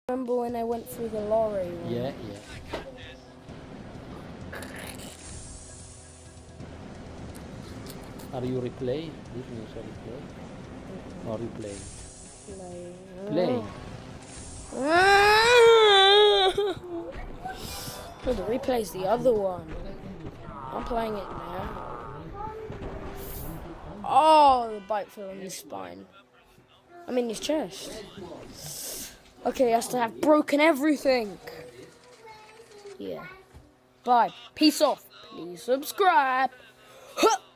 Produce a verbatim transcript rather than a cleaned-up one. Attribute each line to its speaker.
Speaker 1: Remember when I went through the lorry?
Speaker 2: Yeah, yeah. Are you replay? This means a replay. Or you play?
Speaker 1: Playing.
Speaker 2: Playing.
Speaker 1: No, the replay's the other one. I'm playing it now. Oh, the bite fell on his spine. I mean his chest. Okay, he has to have broken everything. Yeah. Bye. Peace off. Please subscribe. Huh.